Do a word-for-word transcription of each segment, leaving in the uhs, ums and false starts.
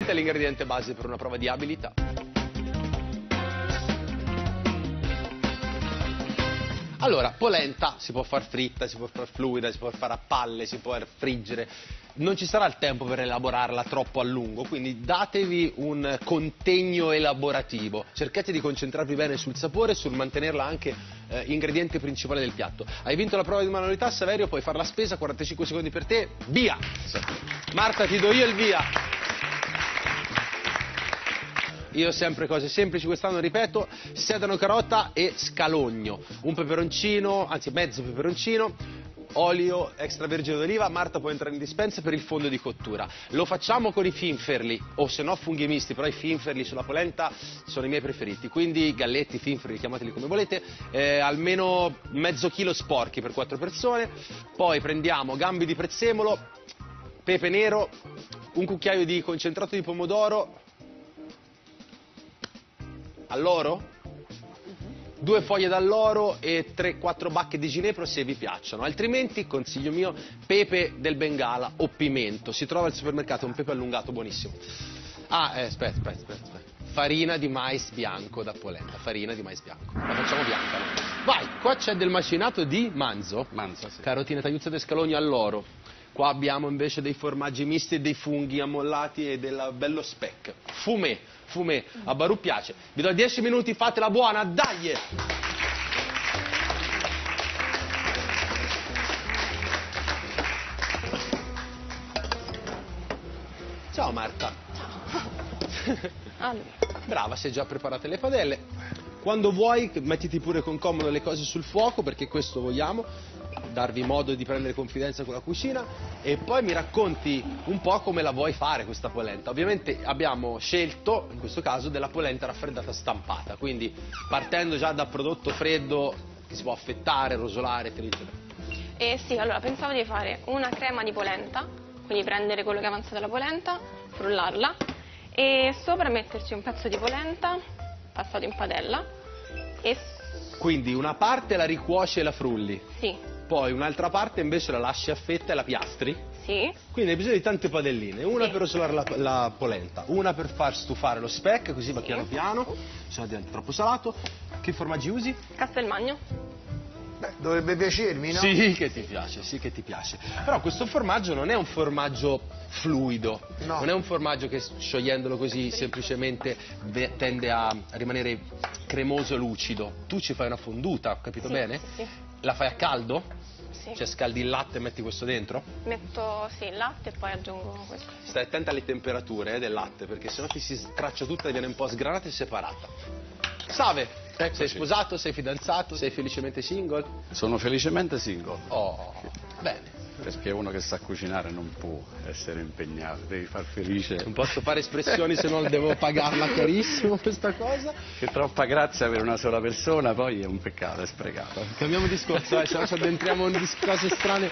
polenta è l'ingrediente base per una prova di abilità. Allora, polenta si può far fritta, si può far fluida, si può fare a palle, si può friggere. Non ci sarà il tempo per elaborarla troppo a lungo, quindi datevi un contegno elaborativo. Cercate di concentrarvi bene sul sapore e sul mantenerla anche eh, ingrediente principale del piatto. Hai vinto la prova di manualità, Saverio, puoi fare la spesa, quarantacinque secondi per te, via! Marta, ti do io il via! Io sempre cose semplici, quest'anno ripeto, sedano, carota e scalogno. Un peperoncino, anzi mezzo peperoncino, olio extravergine d'oliva. Marta può entrare in dispensa per il fondo di cottura. Lo facciamo con i finferli, o se no funghi misti, però i finferli sulla polenta sono i miei preferiti. Quindi galletti, finferli, chiamateli come volete, eh, almeno mezzo chilo sporchi per quattro persone. Poi prendiamo gambi di prezzemolo, pepe nero, un cucchiaio di concentrato di pomodoro, alloro, due foglie d'alloro e tre quattro bacche di ginepro se vi piacciono, altrimenti, consiglio mio, pepe del Bengala o pimento, si trova al supermercato, un pepe allungato buonissimo. Ah, eh, aspetta, aspetta, aspetta, aspetta, farina di mais bianco da polenta, farina di mais bianco, la facciamo bianca, no? Vai, qua c'è del macinato di manzo, manzo sì. Carotine, tagliuzze di scalogno all'oro. Qua abbiamo invece dei formaggi misti e dei funghi ammollati e del bello speck. Fumé, fumé, a Barù piace. Vi do dieci minuti, fatela buona, dai! Ciao Marta. Ciao. Allora. Brava, sei già preparate le padelle. Quando vuoi mettiti pure con comodo le cose sul fuoco, perché questo vogliamo, darvi modo di prendere confidenza con la cucina, e poi mi racconti un po' come la vuoi fare questa polenta. Ovviamente abbiamo scelto, in questo caso, della polenta raffreddata stampata, quindi partendo già da prodotto freddo che si può affettare, rosolare, friggere. Eh sì, allora pensavo di fare una crema di polenta, quindi prendere quello che è avanzato della polenta, frullarla e sopra metterci un pezzo di polenta passato in padella e... Quindi una parte la ricuoci e la frulli? Sì. Poi un'altra parte invece la lasci a fetta e la piastri? Sì. Quindi hai bisogno di tante padelline, una sì. per rosolare la, la polenta, una per far stufare lo speck, così va piano piano, se no diventa troppo salato. Che formaggi usi? Castelmagno. Beh, dovrebbe piacermi, no? Sì che ti piace, sì che ti piace. Però questo formaggio non è un formaggio fluido, no. Non è un formaggio che sciogliendolo così semplicemente tende a rimanere cremoso e lucido. Tu ci fai una fonduta, ho capito sì, bene? Sì, sì. La fai a caldo? Sì. Cioè scaldi il latte e metti questo dentro? Metto sì, il latte e poi aggiungo questo. Stai attenta alle temperature eh, del latte, perché sennò ti si straccia tutta e viene un po' sgranata e separata. Save, Eccoci. Sei sposato, sei fidanzato, sei felicemente single? Sono felicemente single. Oh, bene. Perché uno che sa cucinare non può essere impegnato, devi far felice. Non posso fare espressioni se non devo pagarla carissimo questa cosa. Che troppa grazia per una sola persona, poi è un peccato, è sprecato. Cambiamo discorso, eh, se no ci addentriamo in cose strane.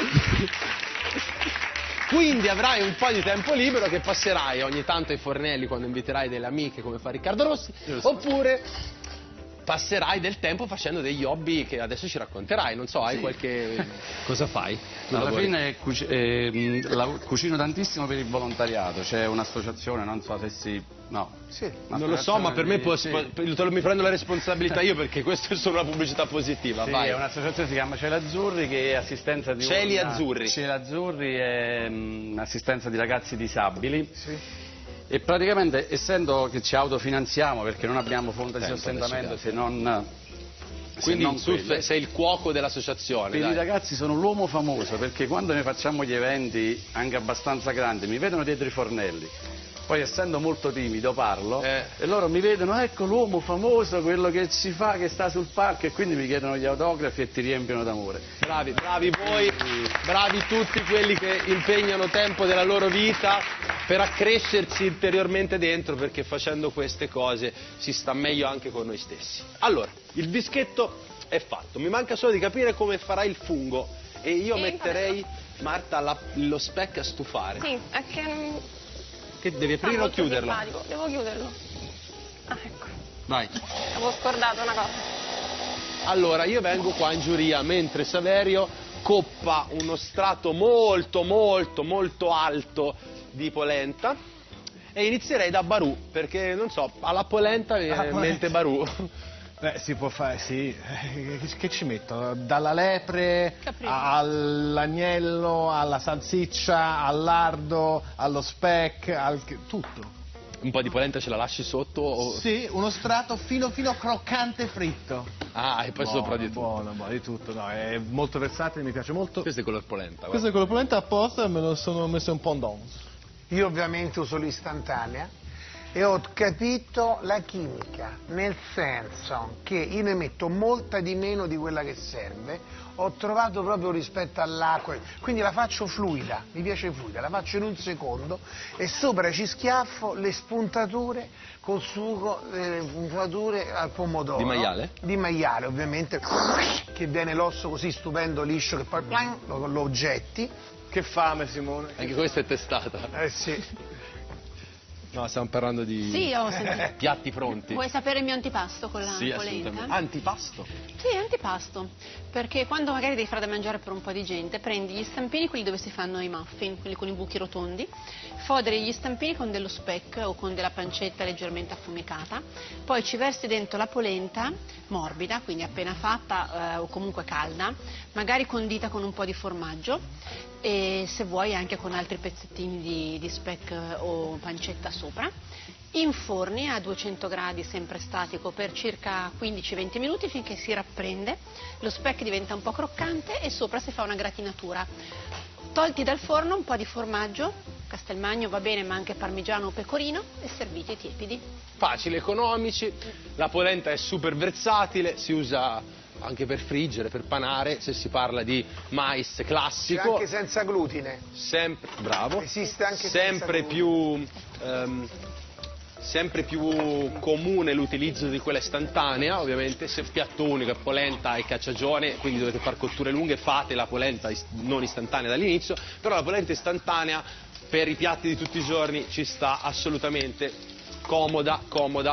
Quindi avrai un po' di tempo libero che passerai ogni tanto ai fornelli quando inviterai delle amiche come fa Riccardo Rossi, oppure passerai del tempo facendo degli hobby che adesso ci racconterai, non so, hai sì. qualche... Cosa fai? Alla lavori? fine cuci eh, la, cucino tantissimo per il volontariato, c'è un'associazione, non so se si... no. Sì, non lo so, ma per me può, sì. mi prendo la responsabilità io perché questa è solo una pubblicità positiva. Sì, vai. È un'associazione che si chiama Cieli Azzurri, che è assistenza di... Cieli una... Azzurri. Cieli Azzurri è um, assistenza di ragazzi disabili. Sì. E praticamente, essendo che ci autofinanziamo perché non abbiamo fonte di sostentamento se non... Quindi non tu quelle. sei il cuoco dell'associazione. Per dai. I ragazzi sono l'uomo famoso, perché quando ne facciamo gli eventi anche abbastanza grandi mi vedono dietro i fornelli, poi essendo molto timido parlo eh. e loro mi vedono, ecco l'uomo famoso, quello che si fa, che sta sul palco, e quindi mi chiedono gli autografi e ti riempiono d'amore. Bravi, bravi voi, bravi tutti quelli che impegnano tempo della loro vita per accrescersi interiormente dentro, perché facendo queste cose si sta meglio anche con noi stessi. Allora, il dischetto è fatto, mi manca solo di capire come farai il fungo e io e metterei, Marta, la, lo speck a stufare. Sì, è che... Che devi aprire o chiuderlo? Simpatico. Devo chiuderlo. Ah, ecco. Vai. Avevo scordato una cosa. Allora, io vengo qua in giuria mentre Saverio coppa uno strato molto, molto, molto alto di polenta E inizierei da Barù, perché non so, alla polenta mi viene in mente Barù. Beh, si può fare, sì. Che ci metto? Dalla lepre Caprino. all'agnello, alla salsiccia, al lardo, allo speck, al... tutto. Un po' di polenta ce la lasci sotto? O... Sì, uno strato fino fino croccante fritto. Ah, e poi buono, sopra di tutto. Buono, buono, di tutto. No, è molto versatile, mi piace molto. Questo è color polenta. Questo è quello polenta apposta e me lo sono messo un po' in dons. Io ovviamente uso l'istantanea e ho capito la chimica, nel senso che io ne metto molta di meno di quella che serve, ho trovato proprio rispetto all'acqua, quindi la faccio fluida, mi piace fluida, la faccio in un secondo e sopra ci schiaffo le spuntature col sugo, le spuntature al pomodoro. Di maiale? Di maiale ovviamente, che viene l'osso così stupendo, liscio, che poi plan, lo, lo getti. Che fame, Simone. Anche questa è testata. Eh sì. No, stiamo parlando di Sì, ho sentito. piatti pronti. Vuoi sapere il mio antipasto con la Sì, polenta? assolutamente. Antipasto? Sì, antipasto, perché quando magari devi fare da mangiare per un po' di gente, prendi gli stampini, quelli dove si fanno i muffin, quelli con i buchi rotondi, foderi gli stampini con dello speck o con della pancetta leggermente affumicata, poi ci versi dentro la polenta morbida, quindi appena fatta eh, o comunque calda, magari condita con un po' di formaggio e se vuoi anche con altri pezzettini di, di speck o pancetta sopra. Inforni a duecento gradi sempre statico per circa quindici venti minuti finché si rapprende, lo speck diventa un po' croccante e sopra si fa una gratinatura. Tolti dal forno un po' di formaggio, Castelmagno va bene ma anche parmigiano o pecorino e serviti tiepidi. Facili, economici, la polenta è super versatile, si usa anche per friggere, per panare, se si parla di mais classico. C'è anche senza glutine. Sempre, bravo. Esiste anche sempre senza più ehm, sempre più comune l'utilizzo di quella istantanea, ovviamente, se piatto unico è polenta e cacciagione, quindi dovete fare cotture lunghe, fate la polenta ist- non istantanea dall'inizio, però la polenta istantanea per i piatti di tutti i giorni ci sta assolutamente, comoda, comoda.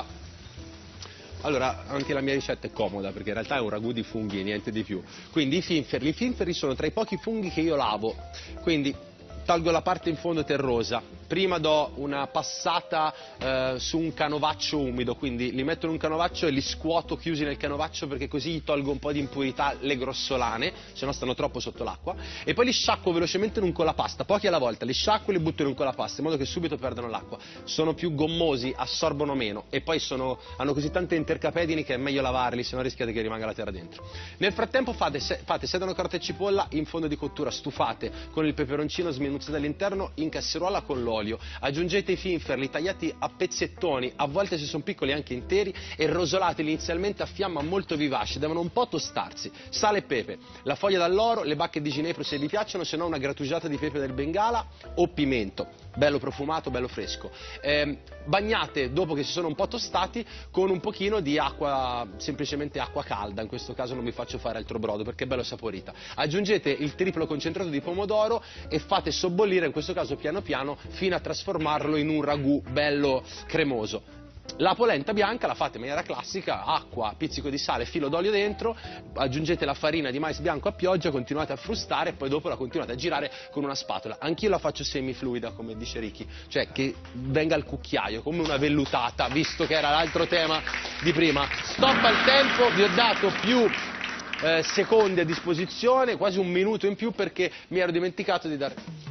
Allora, anche la mia ricetta è comoda, perché in realtà è un ragù di funghi e niente di più. Quindi i finferli, i finferli sono tra i pochi funghi che io lavo, quindi tolgo la parte in fondo terrosa, prima do una passata eh, su un canovaccio umido, quindi li metto in un canovaccio e li scuoto chiusi nel canovaccio perché così gli tolgo un po' di impurità, le grossolane, se no stanno troppo sotto l'acqua, e poi li sciacquo velocemente in un colapasta, pochi alla volta, li sciacquo e li butto in un colapasta in modo che subito perdono l'acqua. Sono più gommosi, assorbono meno e poi sono, hanno così tante intercapedini che è meglio lavarli, se no rischiate che rimanga la terra dentro. Nel frattempo fate, se, fate sedano, carota e cipolla in fondo di cottura, stufate con il peperoncino sminuzato all'interno in casseruola con l'olio, aggiungete i finferli tagliati a pezzettoni, a volte se sono piccoli anche interi, e rosolateli inizialmente a fiamma molto vivace, devono un po' tostarsi, sale e pepe, la foglia d'alloro, le bacche di ginepro se vi piacciono, se no una grattugiata di pepe del Bengala o pimento, bello profumato, bello fresco. Eh, bagnate dopo che si sono un po' tostati con un pochino di acqua, semplicemente acqua calda, in questo caso non vi faccio fare altro brodo perché è bello saporita. Aggiungete il triplo concentrato di pomodoro e fate sobbollire, in questo caso piano piano, fino a trasformarlo in un ragù bello cremoso. La polenta bianca la fate in maniera classica, acqua, pizzico di sale, filo d'olio dentro, aggiungete la farina di mais bianco a pioggia, continuate a frustare e poi dopo la continuate a girare con una spatola. Anch'io la faccio semifluida, come dice Ricky, cioè che venga al cucchiaio, come una vellutata, visto che era l'altro tema di prima. Stop al tempo, vi ho dato più eh, secondi a disposizione, quasi un minuto in più perché mi ero dimenticato di dare...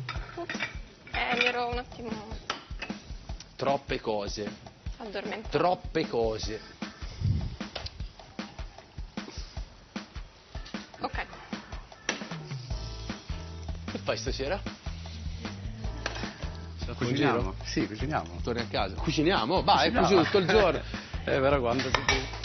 Eh, mi ero un attimo Troppe cose. addormentata. Troppe cose. Ok. Che fai stasera? Cuciniamo? Sì, cuciniamo. Torni a casa? Cuciniamo? Vai, Cuciniamo. cucino tutto il giorno. Eh, però quando si...